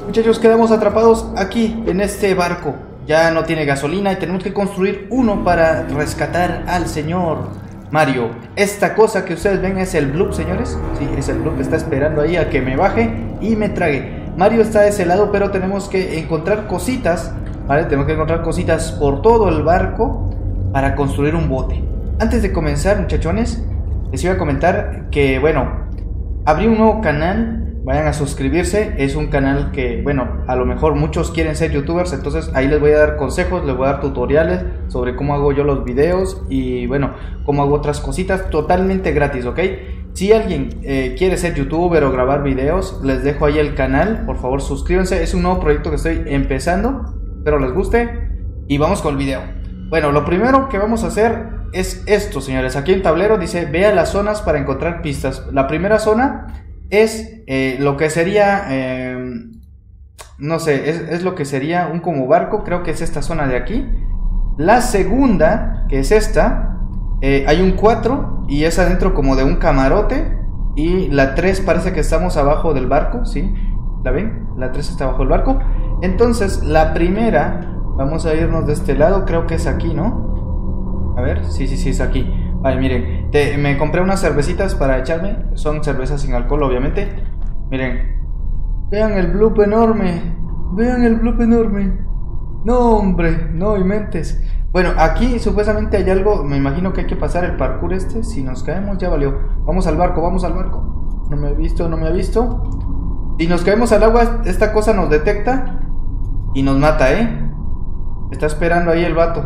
Muchachos, quedamos atrapados aquí en este barco. Ya no tiene gasolina y tenemos que construir uno para rescatar al señor Mario. Esta cosa que ustedes ven es el Bloop, señores. Sí, es el Bloop, está esperando ahí a que me baje y me trague. Mario está de ese lado, pero tenemos que encontrar cositas, ¿vale? Tenemos que encontrar cositas por todo el barco para construir un bote. Antes de comenzar, muchachones, les iba a comentar que, bueno, abrí un nuevo canal. Vayan a suscribirse, es un canal que, bueno, a lo mejor muchos quieren ser youtubers, entonces ahí les voy a dar consejos, les voy a dar tutoriales sobre cómo hago yo los videos y, bueno, cómo hago otras cositas totalmente gratis, ¿ok? Si alguien quiere ser youtuber o grabar videos, les dejo ahí el canal, por favor suscríbanse, es un nuevo proyecto que estoy empezando, espero les guste y vamos con el video. Bueno, lo primero que vamos a hacer es esto, señores. Aquí en tablero dice, vea las zonas para encontrar pistas. La primera zona es lo que sería, no sé, es lo que sería un como barco, creo que es esta zona de aquí. La segunda, que es esta, hay un 4 y es adentro como de un camarote. Y la 3 parece que estamos abajo del barco, ¿sí? ¿La ven? La 3 está abajo del barco. Entonces, la primera, vamos a irnos de este lado, creo que es aquí, ¿no? A ver, sí, es aquí. Vale, miren, me compré unas cervecitas para echarme. Son cervezas sin alcohol, obviamente. Miren, vean el Bloop enorme. Vean el Bloop enorme. No, hombre, no inventes. Bueno, aquí supuestamente hay algo. Me imagino que hay que pasar el parkour este. Si nos caemos ya valió. Vamos al barco, vamos al barco. No me ha visto, no me ha visto. Si nos caemos al agua, esta cosa nos detecta y nos mata, Está esperando ahí el vato.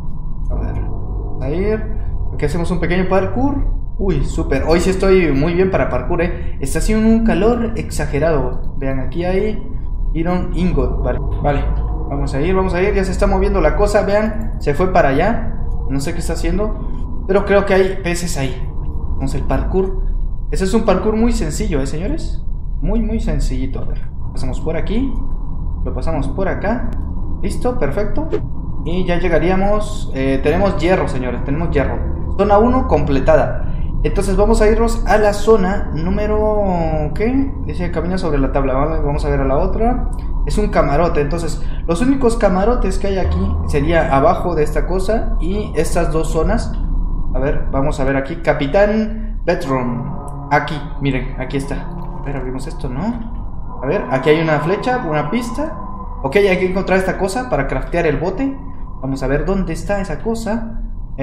A ver, a ir. Aquí hacemos un pequeño parkour. Uy, súper. Hoy sí estoy muy bien para parkour, Está haciendo un calor exagerado. Vean, aquí hay Iron Ingot. Vale, vamos a ir. Ya se está moviendo la cosa, vean. Se fue para allá. No sé qué está haciendo, pero creo que hay peces ahí. Vamos al parkour. Ese es un parkour muy sencillo, señores. Muy sencillito. A ver, pasamos por aquí. Lo pasamos por acá. Listo, perfecto. Y ya llegaríamos. Tenemos hierro, señores, tenemos hierro. Zona 1 completada. Entonces vamos a irnos a la zona número... ¿qué? Dice camina sobre la tabla, ¿vale? Vamos a ver a la otra. Es un camarote, entonces los únicos camarotes que hay aquí sería abajo de esta cosa y estas dos zonas. A ver, vamos a ver aquí. Capitán Bedroom. Aquí, miren, aquí está. A ver, abrimos esto, ¿no? A ver, aquí hay una flecha, una pista. Ok, hay que encontrar esta cosa para craftear el bote. Vamos a ver dónde está esa cosa.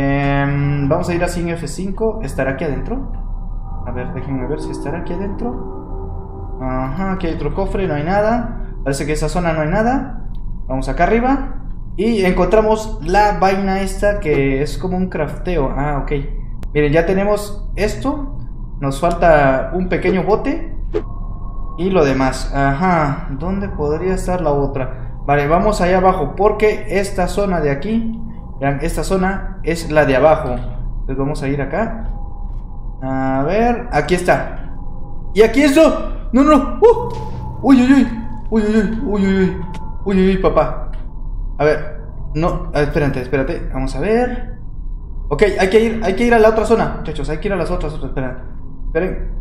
Vamos a ir a Sin F5. ¿Estará aquí adentro? A ver, déjenme ver si estará aquí adentro. Ajá, aquí hay otro cofre, no hay nada. Parece que esa zona no hay nada. Vamos acá arriba y encontramos la vaina esta que es como un crafteo. Ah, ok. Miren, ya tenemos esto. Nos falta un pequeño bote y lo demás. Ajá, ¿dónde podría estar la otra? Vale, vamos allá abajo porque esta zona de aquí, vean, esta zona es la de abajo. Entonces vamos a ir acá. A ver, aquí está. Y aquí eso. No. Uy, papá. A ver, no, espérate. Vamos a ver. Ok, hay que ir a la otra zona, muchachos. Hay que ir a las otras. Esperen.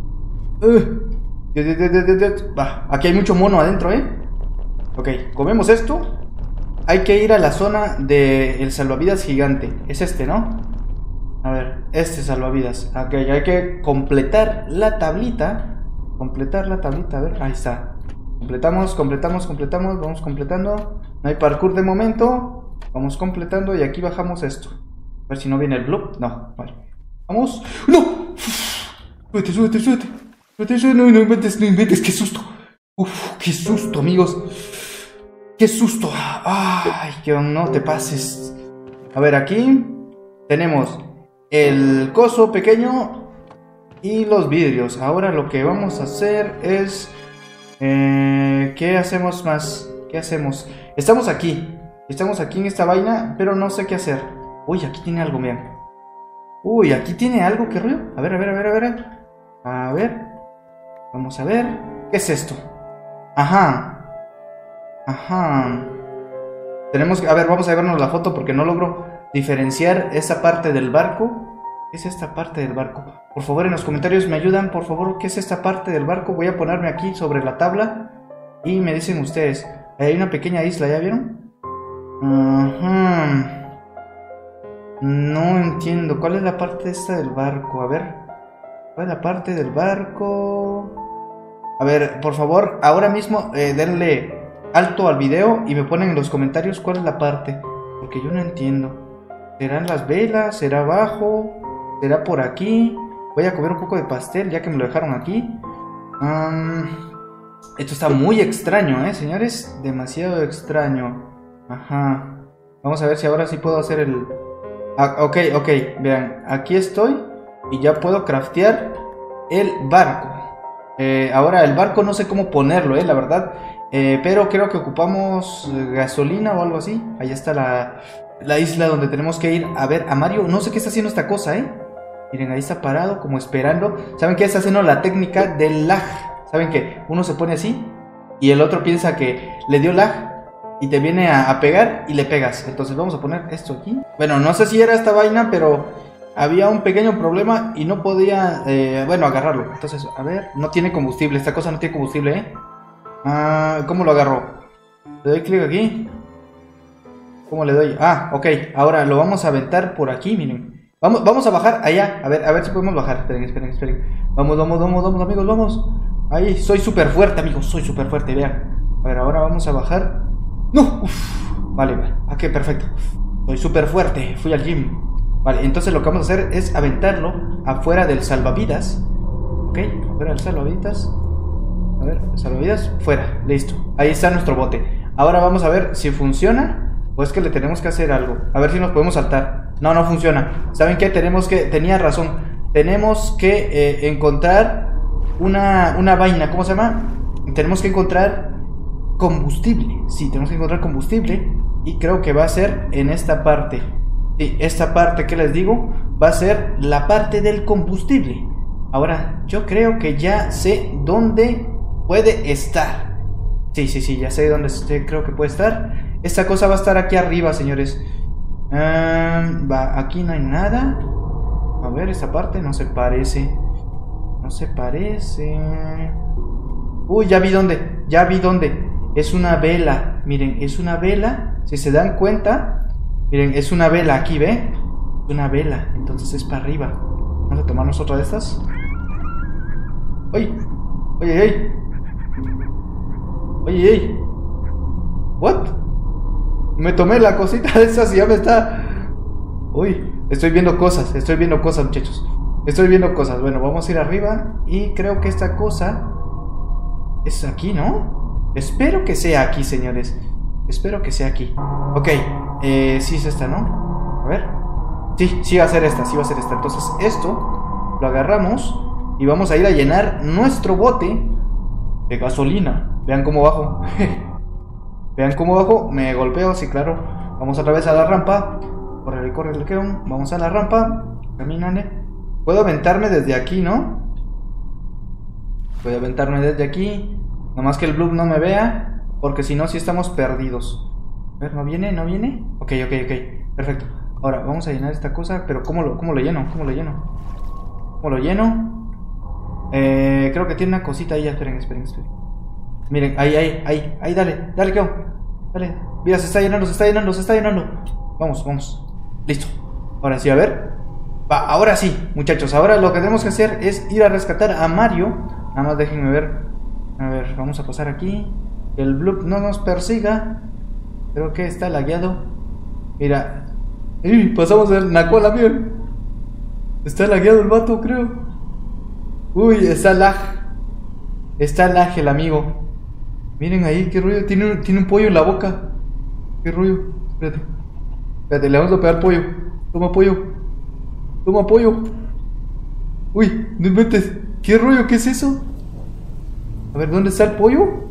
Aquí hay mucho mono adentro, Ok, comemos esto. Hay que ir a la zona del salvavidas gigante. Es este, ¿no? A ver, este salvavidas. Ok, hay que completar la tablita. A ver, ahí está. Completamos. Vamos completando. No hay parkour de momento. Vamos completando y aquí bajamos esto. A ver si no viene el bloop. No, vale. Vamos. ¡No! Súbete. No inventes, qué susto. Qué susto, amigos. ¡Qué susto! ¡Ay, que no te pases! A ver, aquí tenemos el coso pequeño y los vidrios. Ahora lo que vamos a hacer es... ¿qué hacemos más? ¿Qué hacemos? Estamos aquí en esta vaina, pero no sé qué hacer. Uy, aquí tiene algo, vean. Uy, aquí tiene algo, ¿qué rollo? A ver. Vamos a ver. ¿Qué es esto? Ajá. Tenemos que... A ver, vamos a vernos la foto porque no logro diferenciar esa parte del barco. ¿Qué es esta parte del barco? Por favor, en los comentarios me ayudan, por favor. ¿Qué es esta parte del barco? Voy a ponerme aquí sobre la tabla Y me dicen ustedes, hay una pequeña isla, ¿ya vieron? Ajá. No entiendo, ¿cuál es la parte esta del barco? A ver, ¿cuál es la parte del barco? A ver, por favor, ahora mismo denle alto al video y me ponen en los comentarios cuál es la parte, porque yo no entiendo. ¿Serán las velas? ¿Será abajo? ¿Será por aquí? Voy a comer un poco de pastel ya que me lo dejaron aquí. Esto está muy extraño, señores, demasiado extraño. Ajá. Vamos a ver si ahora sí puedo hacer el... ok, vean, aquí estoy y ya puedo craftear el barco. Ahora el barco no sé cómo ponerlo, la verdad, pero creo que ocupamos gasolina o algo así. Ahí está la isla donde tenemos que ir a ver a Mario. No sé qué está haciendo esta cosa, miren, ahí está parado como esperando. ¿Saben qué? Está haciendo la técnica del lag. ¿Saben qué? Uno se pone así y el otro piensa que le dio lag y te viene a pegar y le pegas. Entonces vamos a poner esto aquí. Bueno, no sé si era esta vaina, pero había un pequeño problema y no podía, bueno, agarrarlo. Entonces, a ver, no tiene combustible. Esta cosa no tiene combustible, ¿cómo lo agarro? Le doy clic aquí. ¿Cómo le doy? Ah, ok. Ahora lo vamos a aventar por aquí, miren. Vamos a bajar allá. A ver si podemos bajar. Esperen. Vamos, amigos, vamos. Ahí, soy súper fuerte, amigos. Soy súper fuerte, vean. A ver, ahora vamos a bajar. ¡No! Uf. Vale. Ok, perfecto. Soy súper fuerte. Fui al gym. Vale, entonces lo que vamos a hacer es aventarlo afuera del salvavidas. Ok, afuera del salvavidas. A ver, salvavidas, fuera, listo. Ahí está nuestro bote. Ahora vamos a ver si funciona o es que le tenemos que hacer algo. A ver si nos podemos saltar. No funciona. ¿Saben qué? Tenía razón. Tenemos que encontrar una vaina, ¿cómo se llama? Tenemos que encontrar combustible. Sí, tenemos que encontrar combustible y creo que va a ser en esta parte. Sí, esta parte que les digo va a ser la parte del combustible. Ahora, yo creo que ya sé dónde puede estar. Sí, ya sé dónde creo que puede estar. Esta cosa va a estar aquí arriba, señores. Aquí no hay nada. A ver, esta parte no se parece. Uy, ya vi dónde. Es una vela. Miren, es una vela. Si se dan cuenta... Miren, es una vela aquí, ¿ve? Una vela, entonces es para arriba. Vamos a tomarnos otra de estas. ¡Oye! ¿What? Me tomé la cosita de esas y ya me está... Uy, estoy viendo cosas, muchachos. Estoy viendo cosas. Bueno, vamos a ir arriba y creo que esta cosa es aquí, ¿no? Espero que sea aquí, señores. Espero que sea aquí. Ok, sí es esta, ¿no? A ver. Sí va a ser esta, Entonces esto lo agarramos y vamos a ir a llenar nuestro bote de gasolina. Vean cómo bajo. Me golpeo, sí, claro. Vamos otra vez a la rampa. Corre, Keon. Vamos a la rampa. Camínale. Puedo aventarme desde aquí, ¿no? Voy a aventarme desde aquí. Nomás que el Bloop no me vea. Porque si no, sí estamos perdidos. A ver, ¿no viene? Ok. Perfecto. Ahora, vamos a llenar esta cosa. Pero ¿cómo lo lleno? Creo que tiene una cosita ahí. Esperen. Miren, ahí, dale, Keon. Dale. Mira, se está llenando. Vamos. Listo. Ahora sí, a ver. Ahora sí, muchachos. Ahora lo que tenemos que hacer es ir a rescatar a Mario. Nada más déjenme ver. A ver, vamos a pasar aquí. El Bloop no nos persiga. Creo que está lagueado. Mira. Pasamos el Nacola, miren. Está lagueado el vato, creo. Uy, está lag el amigo. Miren ahí, qué rollo. Tiene un pollo en la boca. Qué rollo. Espérate, le vamos a pegar pollo. Toma pollo. Uy, no inventes. ¿Qué rollo? ¿Qué es eso? A ver, ¿dónde está el pollo?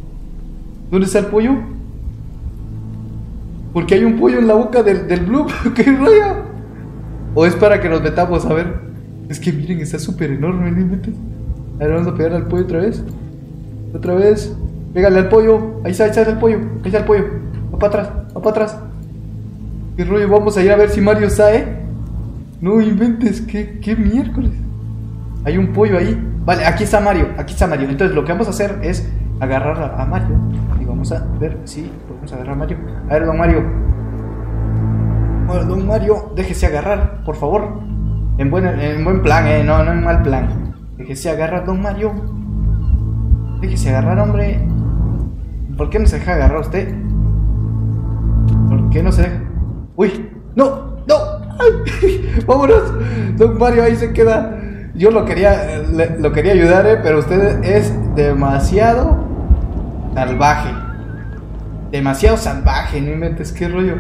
Porque hay un pollo en la boca del Bloop. ¿Qué rollo? ¿O es para que nos metamos? A ver. Es que miren, está súper enorme, ¿no inventes? A ver, vamos a pegarle al pollo otra vez. Pégale al pollo. Ahí está el pollo. Va para atrás. ¿Qué rollo? Vamos a ir a ver si Mario está, No inventes. ¿Qué miércoles? Hay un pollo ahí. Vale, aquí está Mario. Entonces lo que vamos a hacer es agarrar a Mario. Y vamos a ver si podemos agarrar a Mario. A ver, don Mario. Bueno, don Mario, déjese agarrar, por favor. En buen plan, no en mal plan. Déjese agarrar, don Mario. Déjese agarrar, hombre. ¿Por qué no se deja agarrar usted? ¿Por qué no se deja? ¡Uy! ¡No! ¡No! ¡Ay! ¡Vámonos! Don Mario ahí se queda. Yo lo quería ayudar, pero usted es demasiado salvaje. Demasiado salvaje, no inventes, qué rollo.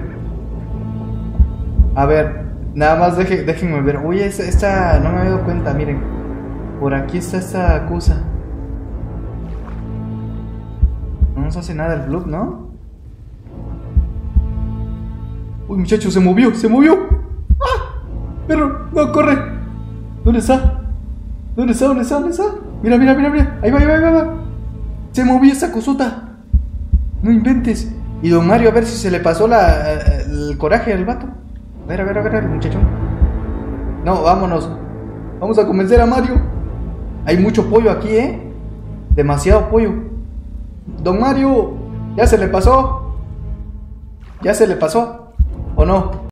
A ver, nada más déjenme ver. Uy, esta no me había dado cuenta, miren. Por aquí está esta cosa. No nos hace nada el bloop, ¿no? Uy, muchacho, se movió. ¡Ah! Perro, no, corre. ¿Dónde está? ¿Dónde está? Mira. Ahí va. Se movió esa cosota. No inventes. Y don Mario, a ver si se le pasó el coraje al vato. A ver, el muchachón. No, vámonos. Vamos a convencer a Mario. Hay mucho pollo aquí, demasiado pollo. Don Mario, ¿ya se le pasó? ¿O no?